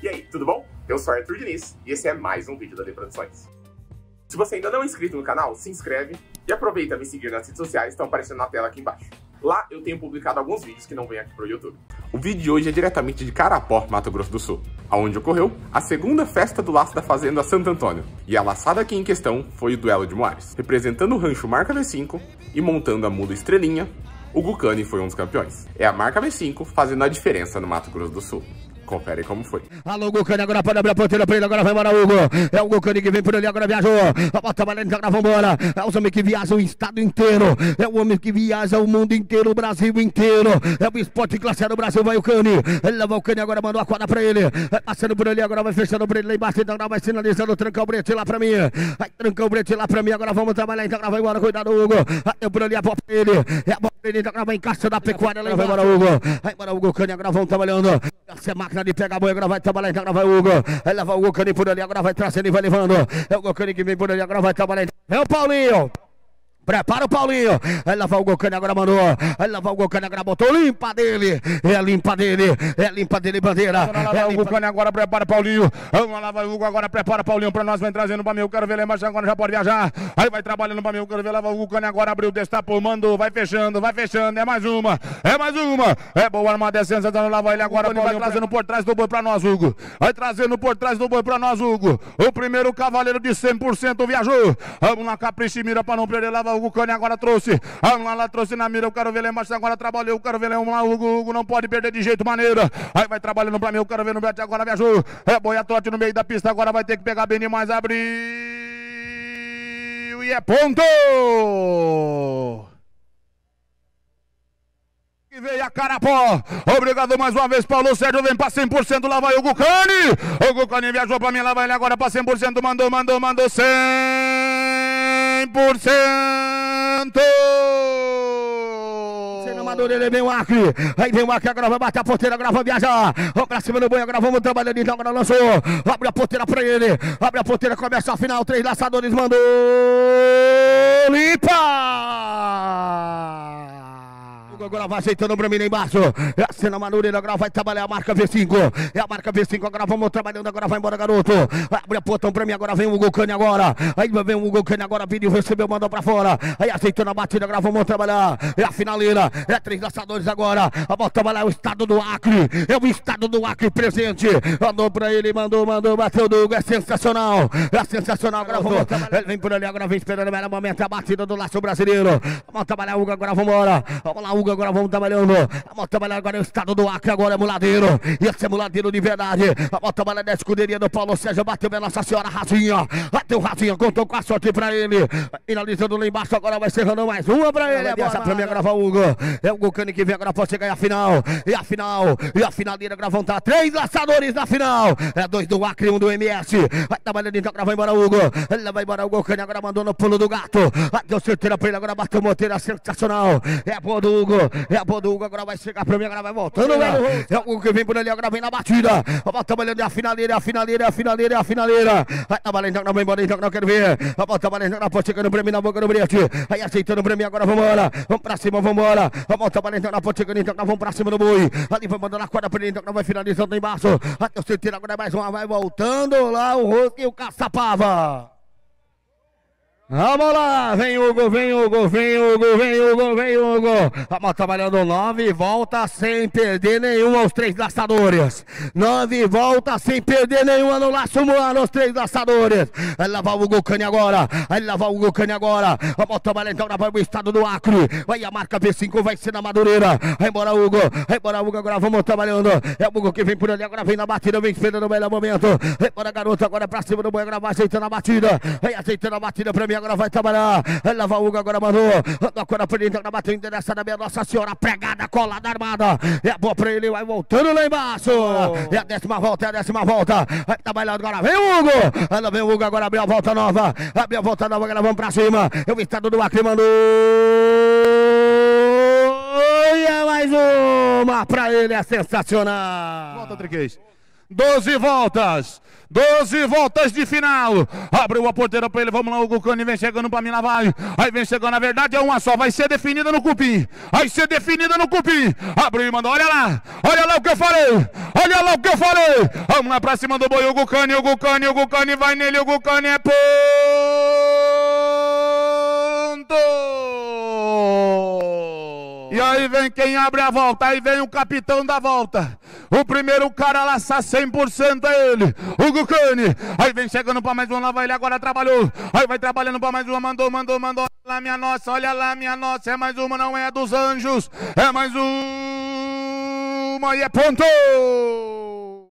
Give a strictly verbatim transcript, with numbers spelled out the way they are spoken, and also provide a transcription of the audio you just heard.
E aí, tudo bom? Eu sou Arthur Diniz e esse é mais um vídeo da D Produções. Se você ainda não é inscrito no canal, se inscreve e aproveita a me seguir nas redes sociais que estão aparecendo na tela aqui embaixo. Lá eu tenho publicado alguns vídeos que não vêm aqui pro YouTube. O vídeo de hoje é diretamente de Carapó, Mato Grosso do Sul, onde ocorreu a segunda festa do laço da fazenda Santo Antônio. E a laçada aqui em questão foi o duelo de Moares. Representando o rancho Marca V cinco e montando a muda Estrelinha, o Gucani foi um dos campeões. É a Marca V cinco fazendo a diferença no Mato Grosso do Sul. Confere como foi. Alô, Gucani, agora pode abrir a ponteira pra ele, agora vai embora, Hugo. É o Gucani que vem por ali, agora viajou. A bota valendo, agora vambora. É os homens que viajam o estado inteiro. É o homem que viaja o mundo inteiro, o Brasil inteiro. É o esporte classe A do Brasil, vai o Cani. Ele leva o Cani, agora mandou a quadra pra ele. Vai passando por ali, agora vai fechando por ele lá embaixo. Então agora vai sinalizando, trancar o brete lá pra mim. Vai trancar o brete lá pra mim, agora vamos trabalhar. Então agora vai embora, cuidado, Hugo. Vai por ali, a bola pra ele. É a bola pra ele, então agora vai encaixando a pecuária lá embaixo. Vai embora, Hugo. Vai embora, Hugo Cani, agora vamos trabalhando. Essa é máquina de pegar a boia, agora vai trabalhar, então agora vai o Hugo. Aí leva o Gucani por ali, agora vai trazendo e vai levando. É o Gucani que vem por ali, agora vai trabalhar. Vem o Paulinho. Prepara o Paulinho. Aí leva o Gucani, agora mandou. Aí leva o Gucani, agora botou. Limpa dele. É limpa dele. É limpa dele, bandeira. É o Gucani, agora prepara o Paulinho. Vamos lá, vai o Hugo, agora prepara o Paulinho pra nós. Vem trazendo pra mim. Eu quero ver lá embaixo, agora já pode viajar. Aí vai trabalhando pra mim. Eu quero ver lá. O Gucani agora abriu, destapou, mandou. Vai fechando, vai fechando. É mais uma. É mais uma. É boa armada, é sensacional. Lá vai ele agora. Paulinho vai trazendo por trás do boi pra nós, Hugo. Vai trazendo por trás do boi pra nós, Hugo. O primeiro cavaleiro de cem por cento viajou. Vamos lá, capricha e mira pra não perder. Lá vai o Gucani, agora trouxe. Vamos lá, lá trouxe na mira, eu quero ver lá embaixo, agora trabalhou, eu quero ver lá, o Hugo, Hugo não pode perder de jeito maneira. Aí vai trabalhando pra mim, eu quero ver no Brete, agora viajou. É boia trote no meio da pista, agora vai ter que pegar bem demais, abriu e é ponto! E veio a Carapó, obrigado mais uma vez, Paulo Sérgio, vem pra cem por cento, lá vai o Gucani. O Gucani viajou pra mim, lá vai ele agora pra cem por cento, mandou, mandou, mandou cem por cento. Sendo Madureira, vem o Acre. Aí vem o Acre, agora vai bater a ponteira, agora vai viajar. Vamos pra cima do boi, agora vamos trabalhando, então agora lançou. Abre a ponteira pra ele. Abre a ponteira, começa a final, três laçadores, mandou. Limpa! Agora vai aceitando pra mim lá embaixo. É a cena Madureira, agora vai trabalhar a marca V cinco. É a marca V cinco, agora vamos trabalhando, agora vai embora, garoto. Abre a portão pra mim, agora vem o Gucani agora. Aí vem o Gucani agora, pediu, recebeu, mandou pra fora. Aí aceitando a batida, agora vamos trabalhar. É a finaleira, é três laçadores agora. Vamos trabalhar o estado do Acre. É o estado do Acre presente. Mandou pra ele, mandou, mandou, bateu do Hugo. É sensacional. É sensacional, agora vamos trabalhar. Ele vem por ali, agora vem esperando o melhor momento. A batida do laço brasileiro. Vamos trabalhar, Hugo, agora vamos embora. Vamos lá, Hugo. Agora vamos trabalhando. Vamos trabalhar agora o estado do Acre. Agora é muladeiro. Esse é muladeiro de verdade. Vamos trabalhar da escuderia do Paulo Sérgio. Bateu bem Nossa Senhora Razinha. Bateu Razinha. Contou com a sorte pra ele. Finalizando lá embaixo. Agora vai cerrando mais uma pra ele. Essa pra mim agora vai o Hugo. É o Gucani que vem agora. Pode chegar a final. E a final. E a finaleira. Agora vão estar três laçadores na final. É dois do Acre e um do M S. Vai trabalhando então. Agora vai embora o Hugo. Ele vai embora o Gucani. Agora mandou no pulo do gato. Deu certeira pra ele. Agora bateu moteira. Sensacional. É a boa do Hugo. É a boa do Hugo, agora vai chegar pra mim, agora vai voltando. É o Hugo que vem por ali, agora vem na batida. Vai trabalhando, é a finaleira, é a finaleira, é a finaleira, é a finaleira. Vai trabalhando, então não vai embora, então não quero ver. Vai trabalhando, então pode chegando pra mim na boca do brete. Aí aceitando pra mim, agora vamos embora. Vamos pra cima, vamos embora. Vamos trabalhando, então pode chegando, então vamos pra cima do boi. Ali vai mandando a corda pra ele, então vai finalizando lá embaixo. Até o certeiro, agora mais uma, vai voltando lá o Rosto e o Caçapava. Vamos lá, vem Hugo, vem Hugo, vem Hugo, vem Hugo, vem Hugo. Vamos trabalhando nove voltas sem perder nenhuma aos três laçadores. Nove voltas sem perder nenhuma no laço moano aos três laçadores. Vai lavar o Gucani agora, vai lavar o Gucani agora. Vamos trabalhar então para o estado do Acre. Vai a marca V cinco, vai ser na Madureira. Vai embora Hugo, vai embora Hugo, agora vamos trabalhando. É o Hugo que vem por ali, agora vem na batida, vem esperando o melhor momento. Vai embora garoto, agora pra cima do boi, agora vai aceitando a batida. Vai aceitando a batida pra mim. Agora vai trabalhar, vai lavar o Hugo, agora mandou. Mandou a corda pra ele, então na batida interessada, minha Nossa Senhora, pregada, colada, armada. É boa pra ele, vai voltando lá embaixo. Oh. É a décima volta, é a décima volta. Vai trabalhando agora, vem o Hugo. Ela vem o Hugo, agora abriu a volta nova. Abriu a volta nova, agora vamos pra cima. É o estado do Acre, mandou. E é mais uma pra ele, é sensacional. Volta, Triquês. doze voltas. doze voltas de final. Abriu a porteira pra ele. Vamos lá, o Gucani vem chegando pra mim, lá vai. Aí vem chegando, na verdade é uma só. Vai ser definida no cupim. Vai ser definida no cupim. Abriu e mandou, olha lá. Olha lá o que eu falei. Olha olha lá o que eu falei. Vamos lá pra cima do boi, o Gucani, o Gucani, o Gucani vai nele, o Gucani é ponto. E aí vem quem abre a volta, aí vem o capitão da volta. O primeiro cara lá, cem por cento é ele, o Gucani. Aí vem chegando pra mais uma, lá vai ele agora, trabalhou. Aí vai trabalhando pra mais uma, mandou, mandou, mandou. Olha lá minha nossa, olha lá minha nossa, é mais uma, não é dos anjos. É mais uma e é ponto.